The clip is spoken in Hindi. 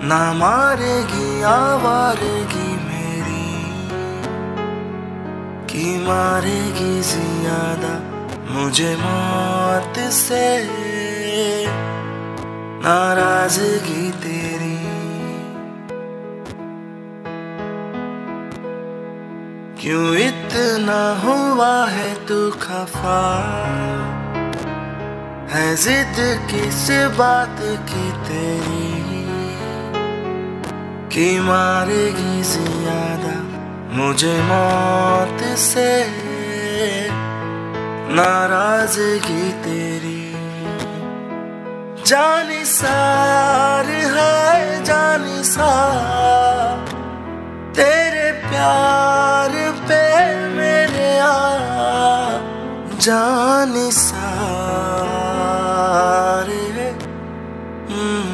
ना मारेगी आवारगी मेरी, कि मारेगी ज्यादा मुझे मौत से नाराजगी तेरी। क्यों इतना हुआ है तू खफा, है जिद किस बात की तेरी, कि मारेगी ज्यादा मुझे मौत से नाराजगी तेरी। जानिसार है जानिसार तेरे प्यार पे मेरे जानिसार है।